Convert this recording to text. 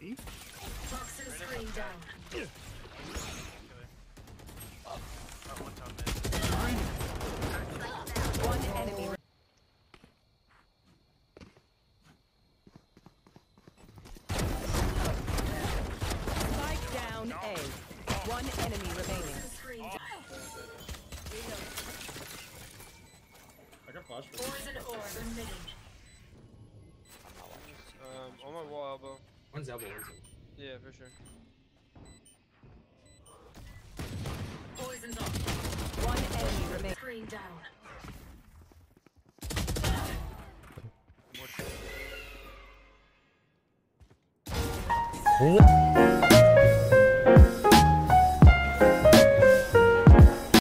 maybe. Toxin screen down. One enemy. Spike down A. One enemy remaining. Screen down. I got flash for Poison orb emitting. On my wall elbow. One's elbow, one's elbow. Yeah, for sure. Poison's off. One enemy remaining. Screen down. More shit.